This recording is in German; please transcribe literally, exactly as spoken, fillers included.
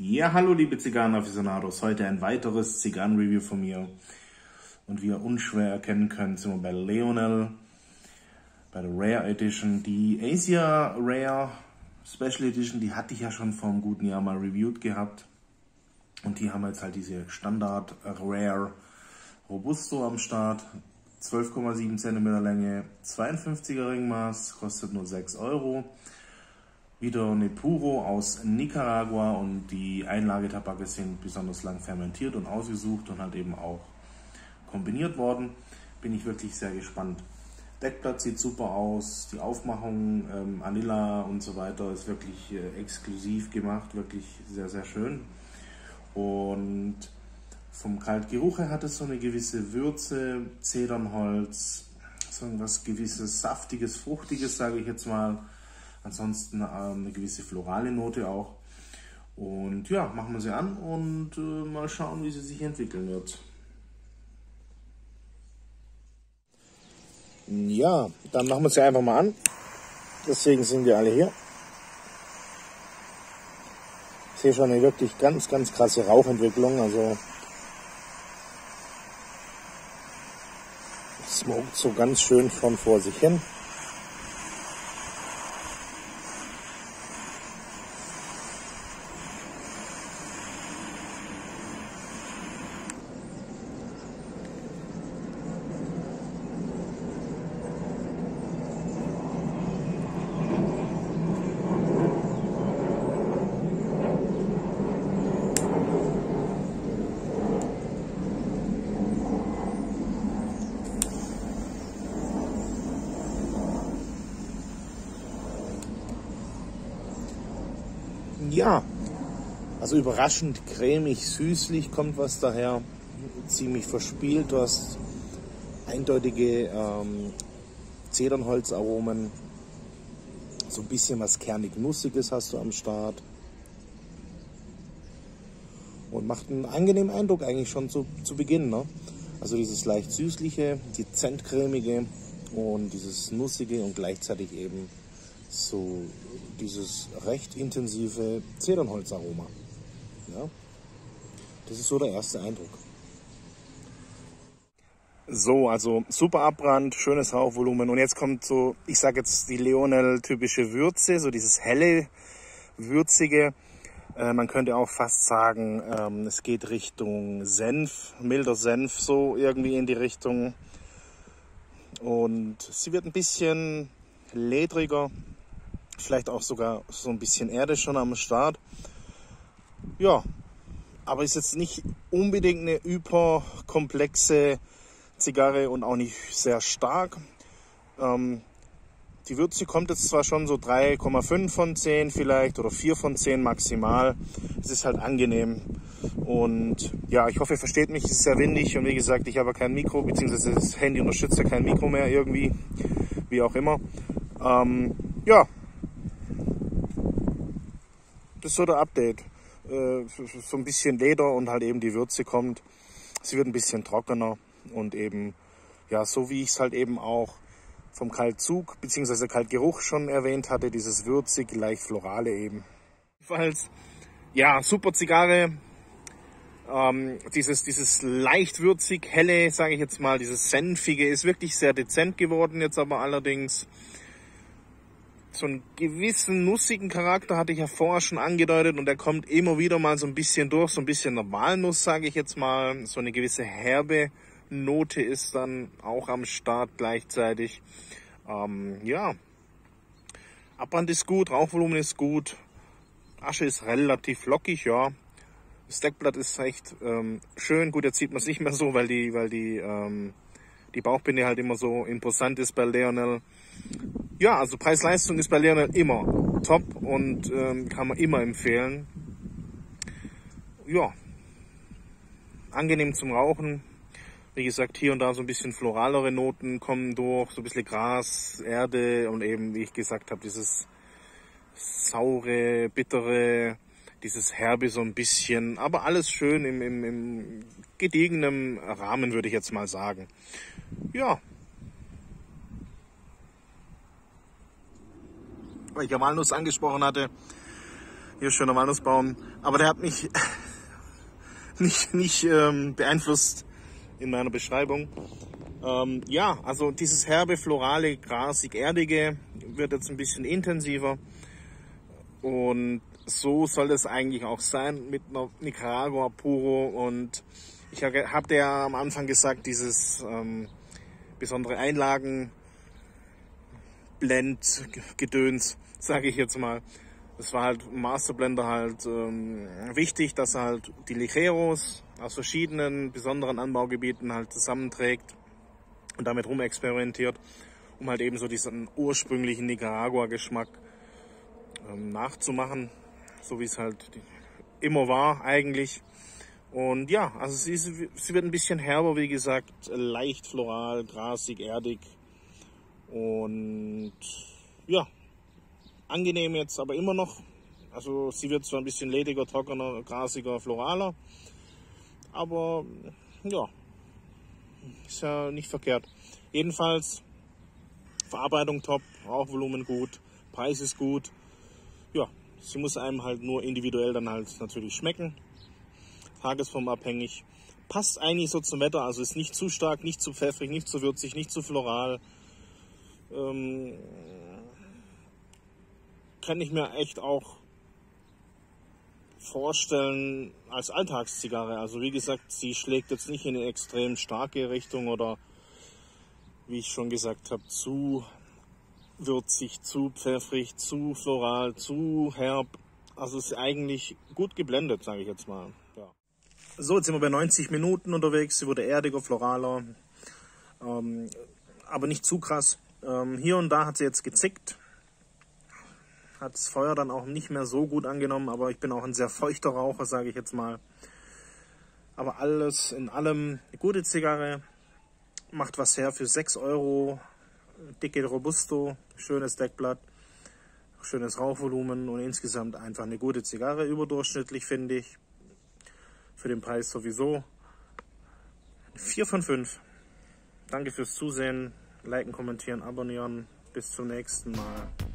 Ja, hallo liebe Zigarren-Aficionados, heute ein weiteres Zigarren-Review von mir. Und wie ihr unschwer erkennen könnt, sind wir bei Leonel, bei der Rare Edition. Die Asia Rare Special Edition, die hatte ich ja schon vor einem guten Jahr mal reviewed gehabt. Und die haben jetzt halt diese Standard Rare Robusto am Start. zwölf Komma sieben Zentimeter Länge, zweiundfünfziger Ringmaß, kostet nur sechs Euro. Wieder eine Puro aus Nicaragua und die Einlagetabake sind besonders lang fermentiert und ausgesucht und halt eben auch kombiniert worden. Bin ich wirklich sehr gespannt. Deckblatt sieht super aus, die Aufmachung, ähm, Anilla und so weiter ist wirklich äh, exklusiv gemacht, wirklich sehr, sehr schön. Und vom Kaltgeruch her hat es so eine gewisse Würze, Zedernholz, so was gewisses Saftiges, Fruchtiges, sage ich jetzt mal. Ansonsten ähm, eine gewisse florale Note auch. Und ja, machen wir sie an und äh, mal schauen, wie sie sich entwickeln wird. Ja, dann machen wir sie einfach mal an. Deswegen sind wir alle hier. Ich sehe schon eine wirklich ganz, ganz krasse Rauchentwicklung. Also smoked so ganz schön schon vor sich hin. Ja, also überraschend cremig, süßlich kommt was daher, ziemlich verspielt. Du hast eindeutige ähm, Zedernholzaromen, so ein bisschen was kernig-nussiges hast du am Start und macht einen angenehmen Eindruck eigentlich schon zu, zu Beginn, ne? Also dieses leicht süßliche, dezent-cremige und dieses nussige und gleichzeitig eben so dieses recht intensive Zedernholzaroma. Ja, das ist so der erste Eindruck. So, also super Abbrand, schönes Rauchvolumen und jetzt kommt so, ich sage jetzt die Leonel typische Würze, so dieses helle, würzige. Äh, man könnte auch fast sagen, ähm, es geht Richtung Senf, milder Senf, so irgendwie in die Richtung. Und sie wird ein bisschen ledriger. Vielleicht auch sogar so ein bisschen Erde schon am Start. Ja, aber ist jetzt nicht unbedingt eine überkomplexe Zigarre und auch nicht sehr stark. Ähm, die Würze kommt jetzt zwar schon so drei Komma fünf von zehn vielleicht oder vier von zehn maximal. Es ist halt angenehm. Und ja, ich hoffe, ihr versteht mich. Es ist sehr windig und wie gesagt, ich habe kein Mikro, beziehungsweise das Handy unterstützt ja kein Mikro mehr irgendwie, wie auch immer. Ähm, ja. Das ist so der Update. Äh, so ein bisschen Leder und halt eben die Würze kommt. Sie wird ein bisschen trockener und eben, ja, so wie ich es halt eben auch vom Kaltzug bzw. Kaltgeruch schon erwähnt hatte, dieses würzig, leicht florale eben. Jedenfalls, ja, super Zigarre. Ähm, dieses, dieses leicht würzig, helle, sage ich jetzt mal, dieses senfige ist wirklich sehr dezent geworden jetzt aber allerdings. So einen gewissen nussigen Charakter hatte ich ja vorher schon angedeutet und der kommt immer wieder mal so ein bisschen durch, so ein bisschen der Walnuss, sage ich jetzt mal. So eine gewisse herbe Note ist dann auch am Start gleichzeitig. Ähm, ja, Abbrand ist gut, Rauchvolumen ist gut, Asche ist relativ lockig, ja. Das Deckblatt ist recht ähm, schön, gut, jetzt sieht man es nicht mehr so, weil die, weil die, ähm, die Bauchbinde halt immer so imposant ist bei Leonel. Ja, also Preis-Leistung ist bei Leonel immer top und ähm, kann man immer empfehlen. Ja, angenehm zum Rauchen. Wie gesagt, hier und da so ein bisschen floralere Noten kommen durch, so ein bisschen Gras, Erde und eben, wie ich gesagt habe, dieses saure, bittere, dieses herbe so ein bisschen, aber alles schön im, im, im gediegenen Rahmen, würde ich jetzt mal sagen. Ja. Weil ich ja Walnuss angesprochen hatte, hier schöner Walnussbaum. Aber der hat mich nicht, nicht ähm, beeinflusst in meiner Beschreibung. Ähm, ja, also dieses herbe, florale, grasig, erdige wird jetzt ein bisschen intensiver. Und so soll es eigentlich auch sein mit einer Nicaragua Puro. Und ich habe ja am Anfang gesagt, dieses ähm, besondere Einlagen Blend-Gedöns, sage ich jetzt mal. Das war halt im Masterblender halt ähm, wichtig, dass er halt die Ligeros aus verschiedenen besonderen Anbaugebieten halt zusammenträgt und damit rumexperimentiert, um halt eben so diesen ursprünglichen Nicaragua-Geschmack ähm, nachzumachen, so wie es halt immer war eigentlich. Und ja, also sie, sie wird ein bisschen herber, wie gesagt, leicht floral, grasig, erdig und ja, angenehm jetzt, aber immer noch. Also sie wird zwar ein bisschen lediger, trockener, grasiger, floraler, aber ja, ist ja nicht verkehrt. Jedenfalls Verarbeitung top, Rauchvolumen gut, Preis ist gut. Ja, sie muss einem halt nur individuell dann halt natürlich schmecken, tagesformabhängig. Passt eigentlich so zum Wetter, also ist nicht zu stark, nicht zu pfeffrig, nicht zu würzig, nicht zu floral. Ähm, kann ich mir echt auch vorstellen als Alltagszigarre. Also wie gesagt, sie schlägt jetzt nicht in eine extrem starke Richtung oder, wie ich schon gesagt habe, zu würzig, zu pfeffrig, zu floral, zu herb. Also ist eigentlich gut geblendet, sage ich jetzt mal. Ja. So, jetzt sind wir bei neunzig Minuten unterwegs. Sie wurde erdiger, floraler, ähm, aber nicht zu krass. Ähm, hier und da hat sie jetzt gezickt. Hat das Feuer dann auch nicht mehr so gut angenommen, aber ich bin auch ein sehr feuchter Raucher, sage ich jetzt mal. Aber alles in allem eine gute Zigarre, macht was her für sechs Euro, dicke Robusto, schönes Deckblatt, schönes Rauchvolumen und insgesamt einfach eine gute Zigarre, überdurchschnittlich finde ich, für den Preis sowieso. vier von fünf. Danke fürs Zusehen, liken, kommentieren, abonnieren, bis zum nächsten Mal.